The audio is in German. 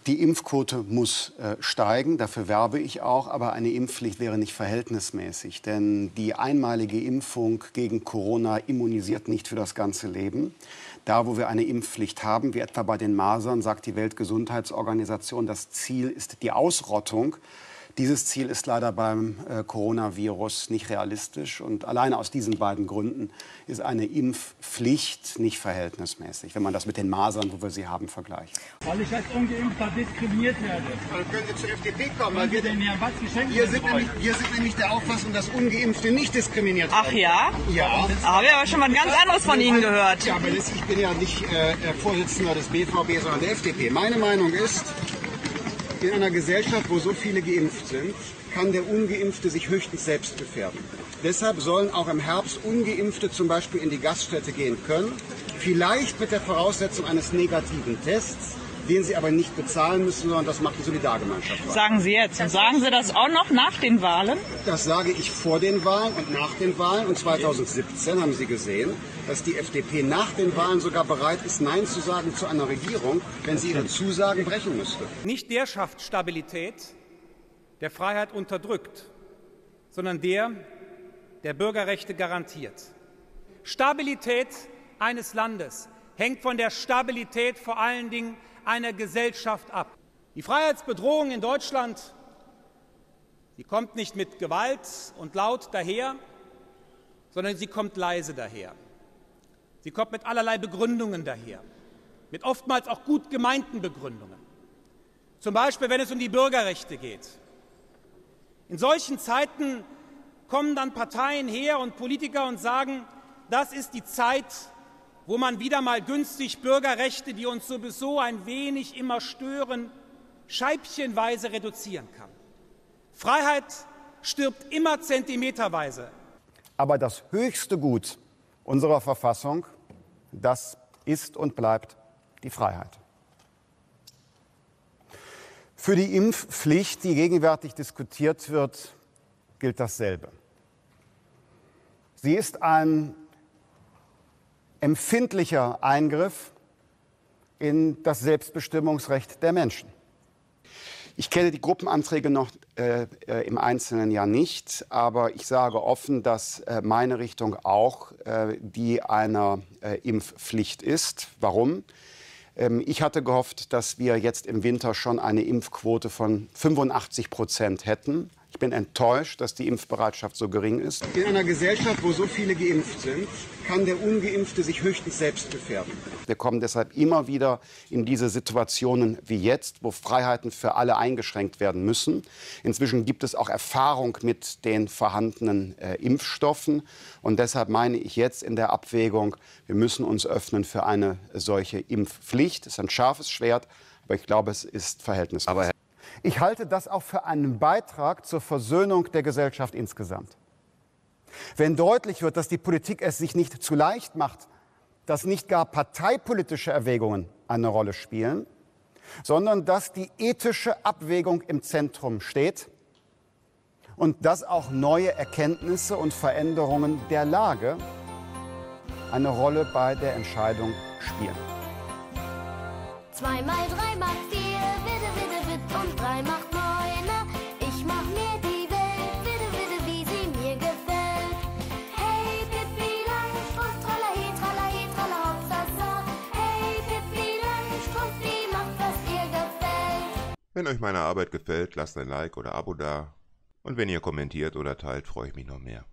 Die Impfquote muss steigen, dafür werbe ich auch, aber eine Impfpflicht wäre nicht verhältnismäßig. Denn die einmalige Impfung gegen Corona immunisiert nicht für das ganze Leben. Da, wo wir eine Impfpflicht haben, wie etwa bei den Masern, sagt die Weltgesundheitsorganisation, das Ziel ist die Ausrottung. Dieses Ziel ist leider beim Coronavirus nicht realistisch. Und alleine aus diesen beiden Gründen ist eine Impfpflicht nicht verhältnismäßig, wenn man das mit den Masern, wo wir sie haben, vergleicht. Weil ich als Ungeimpfter diskriminiert werde. Dann können Sie zur FDP kommen. Weil wir sind nämlich der Auffassung, dass Ungeimpfte nicht diskriminiert werden. Ach ja? Ja. Da habe ich aber schon mal ein ganz anderes von Ihnen gehört. Ja, aber ich bin ja nicht Vorsitzender des BVB, sondern der FDP. Meine Meinung ist, in einer Gesellschaft, wo so viele geimpft sind, kann der Ungeimpfte sich höchstens selbst gefährden. Deshalb sollen auch im Herbst Ungeimpfte zum Beispiel in die Gaststätte gehen können, vielleicht mit der Voraussetzung eines negativen Tests, den sie aber nicht bezahlen müssen, sondern das macht die Solidargemeinschaft. Sagen Sie jetzt. Und sagen Sie das auch noch nach den Wahlen? Das sage ich vor den Wahlen und nach den Wahlen. Und 2017 haben Sie gesehen, dass die FDP nach den Wahlen sogar bereit ist, Nein zu sagen zu einer Regierung, wenn sie ihre Zusagen brechen müsste. Nicht der schafft Stabilität, der Freiheit unterdrückt, sondern der Bürgerrechte garantiert. Stabilität eines Landes hängt von der Stabilität vor allen Dingen einer Gesellschaft ab. Die Freiheitsbedrohung in Deutschland, die kommt nicht mit Gewalt und laut daher, sondern sie kommt leise daher. Sie kommt mit allerlei Begründungen daher, mit oftmals auch gut gemeinten Begründungen. Zum Beispiel, wenn es um die Bürgerrechte geht. In solchen Zeiten kommen dann Parteien her und Politiker und sagen, das ist die Zeit, wo man wieder mal günstig Bürgerrechte, die uns sowieso ein wenig immer stören, scheibchenweise reduzieren kann. Freiheit stirbt immer zentimeterweise. Aber das höchste Gut unserer Verfassung, das ist und bleibt die Freiheit. Für die Impfpflicht, die gegenwärtig diskutiert wird, gilt dasselbe. Sie ist ein empfindlicher Eingriff in das Selbstbestimmungsrecht der Menschen. Ich kenne die Gruppenanträge noch im Einzelnen ja nicht, aber ich sage offen, dass meine Richtung auch die einer Impfpflicht ist. Warum? Ich hatte gehofft, dass wir jetzt im Winter schon eine Impfquote von 85% hätten. Ich bin enttäuscht, dass die Impfbereitschaft so gering ist. In einer Gesellschaft, wo so viele geimpft sind, kann der Ungeimpfte sich höchstens selbst gefährden. Wir kommen deshalb immer wieder in diese Situationen wie jetzt, wo Freiheiten für alle eingeschränkt werden müssen. Inzwischen gibt es auch Erfahrung mit den vorhandenen Impfstoffen. Und deshalb meine ich jetzt in der Abwägung, wir müssen uns öffnen für eine solche Impfpflicht. Das ist ein scharfes Schwert, aber ich glaube, es ist verhältnismäßig. Ich halte das auch für einen Beitrag zur Versöhnung der Gesellschaft insgesamt. Wenn deutlich wird, dass die Politik es sich nicht zu leicht macht, dass nicht gar parteipolitische Erwägungen eine Rolle spielen, sondern dass die ethische Abwägung im Zentrum steht und dass auch neue Erkenntnisse und Veränderungen der Lage eine Rolle bei der Entscheidung spielen. 2 mal 3 macht 4, witte, und 3 macht 9. Ich mach mir die Welt, witte, wie sie mir gefällt. Hey, Pippi Langstrumpf, tralahi, trala, hopsasa. Hey, Pippi Langstrumpf, die macht, was ihr gefällt. Wenn euch meine Arbeit gefällt, lasst ein Like oder Abo da. Und wenn ihr kommentiert oder teilt, freue ich mich noch mehr.